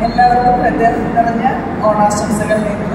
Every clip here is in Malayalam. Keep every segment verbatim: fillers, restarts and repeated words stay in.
എല്ലാവർക്കും ഹൃദയം നിറഞ്ഞ ഓണാശംസകൾ നേരുന്നു.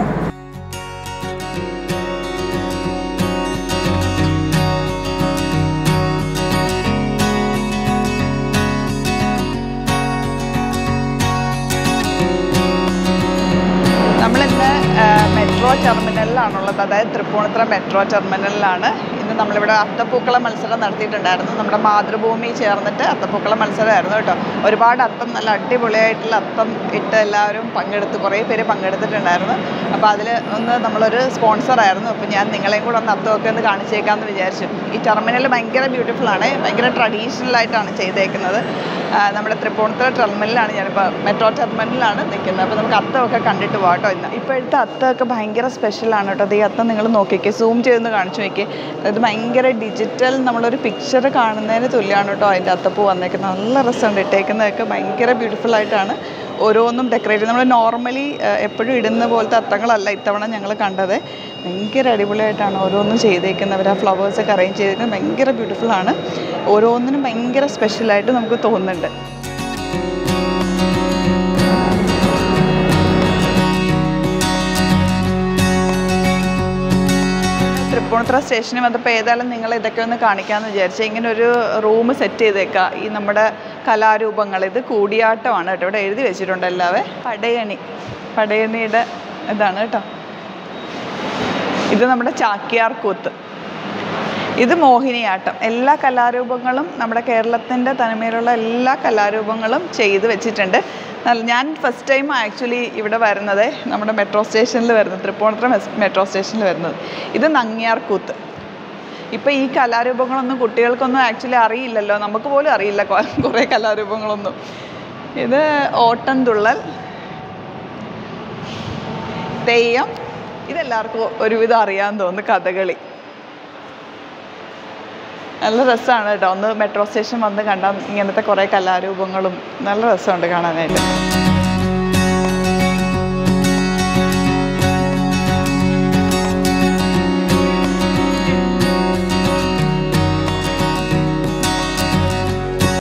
നമ്മളിന്ന് മെട്രോ ടെർമിനലിലാണുള്ളത്, അതായത് തൃപ്പൂണിത്തുറ മെട്രോ ടെർമിനലിലാണ്. ഇന്ന് നമ്മളിവിടെ അത്തപ്പൂക്കള മത്സരം നടത്തിയിട്ടുണ്ടായിരുന്നു. നമ്മുടെ മാതൃഭൂമി ചേർന്നിട്ട് അത്തപ്പൂക്കള മത്സരമായിരുന്നു കേട്ടോ. ഒരുപാട് അത്തം, നല്ല അടിപൊളിയായിട്ടുള്ള അത്തം ഇട്ട് എല്ലാവരും പങ്കെടുത്ത്, കുറേ പേര് പങ്കെടുത്തിട്ടുണ്ടായിരുന്നു. അപ്പോൾ അതിൽ ഒന്ന് നമ്മളൊരു സ്പോൺസറായിരുന്നു. അപ്പോൾ ഞാൻ നിങ്ങളെയും കൂടെ ഒന്ന് അത്തമൊക്കെ ഒന്ന് കാണിച്ചേക്കാമെന്ന് വിചാരിച്ചു. ഈ ടെർമിനൽ ഭയങ്കര ബ്യൂട്ടിഫുള്ളാണ്, ഭയങ്കര ട്രഡീഷണലായിട്ടാണ് ചെയ്തേക്കുന്നത്. നമ്മുടെ തൃപ്പൂണിത്തുറ ടെർമിനലിലാണ്, ഞാനിപ്പോൾ മെട്രോ ടെർമിനലിലാണ് നിൽക്കുന്നത്. അപ്പോൾ നമുക്ക് അത്തമൊക്കെ കണ്ടിട്ട് പോകാം കേട്ടോ. ഇന്ന് ഇപ്പോഴത്തെ അത്തമൊക്കെ ഭയങ്കര സ്പെഷ്യലാണ് കേട്ടോ. അത് ഈ അത്തം നിങ്ങൾ നോക്കിക്കേ, സൂം ചെയ്തൊന്ന് കാണിച്ചു നോക്കിയേ. അത് ഭയങ്കര ഡിജിറ്റൽ, നമ്മളൊരു പിക്ചർ കാണുന്നതിന് തുല്യമാണ് കേട്ടോ അതിൻ്റെ അത്തപ്പൂ വന്നേക്കുന്നത്. നല്ല രസമുണ്ട്, ഇട്ടേക്കുന്നതൊക്കെ ഭയങ്കര ബ്യൂട്ടിഫുള്ളായിട്ടാണ് ഓരോന്നും ഡെക്കറേറ്റ്. നമ്മൾ നോർമലി എപ്പോഴും ഇടുന്ന പോലത്തെ അത്തങ്ങളല്ല ഇത്തവണ ഞങ്ങൾ കണ്ടത്. ഭയങ്കര അടിപൊളിയായിട്ടാണ് ഓരോന്നും ചെയ്തേക്കുന്നവർ. ആ ഫ്ലവേഴ്സൊക്കെ അറേഞ്ച് ചെയ്തേക്കുന്നത് ഭയങ്കര ബ്യൂട്ടിഫുള്ളാണ്. ഓരോന്നിനും ഭയങ്കര സ്പെഷ്യലായിട്ട് നമുക്ക് തോന്നുന്നുണ്ട്. തൃപ്പൂണിത്തുറ സ്റ്റേഷനിൽ വന്നപ്പോൾ ഏതായാലും നിങ്ങൾ ഇതൊക്കെ ഒന്ന് കാണിക്കാമെന്ന് വിചാരിച്ചു. ഇങ്ങനെ ഒരു റൂം സെറ്റ് ചെയ്തേക്കാം. ഈ നമ്മുടെ കലാരൂപങ്ങൾ, ഇത് കൂടിയാട്ടമാണ് കേട്ടോ. ഇവിടെ എഴുതി വെച്ചിട്ടുണ്ട് എല്ലാവരും. പടയണി, പടയണിയുടെ ഇതാണ് കേട്ടോ. ഇത് നമ്മുടെ ചാക്യാർ കൂത്ത്, ഇത് മോഹിനിയാട്ടം. എല്ലാ കലാരൂപങ്ങളും നമ്മുടെ കേരളത്തിൻ്റെ തനിമയിലുള്ള എല്ലാ കലാരൂപങ്ങളും ചെയ്ത് വെച്ചിട്ടുണ്ട്. ഞാൻ ഫസ്റ്റ് ടൈം ആക്ച്വലി ഇവിടെ വരുന്നത്, നമ്മുടെ മെട്രോ സ്റ്റേഷനിൽ വരുന്നത്, തൃപ്പൂണിത്തുറ മെട്രോ സ്റ്റേഷനിൽ വരുന്നത്. ഇത് നങ്ങ്യാർ കൂത്ത്. ഇപ്പോൾ ഈ കലാരൂപങ്ങളൊന്നും കുട്ടികൾക്കൊന്നും ആക്ച്വലി അറിയില്ലല്ലോ, നമുക്ക് പോലും അറിയില്ല കുറേ കലാരൂപങ്ങളൊന്നും. ഇത് ഓട്ടൻതുള്ളൽ, തെയ്യം, ഇതെല്ലാവർക്കും ഒരുവിധം അറിയാമെന്ന് തോന്നുന്നു. കഥകളി നല്ല രസമാണ് കേട്ടോ. ഒന്ന് മെട്രോ സ്റ്റേഷൻ വന്ന് കണ്ടാൽ ഇങ്ങനത്തെ കുറേ കലാരൂപങ്ങളും നല്ല രസമുണ്ട് കാണാനായിട്ട്.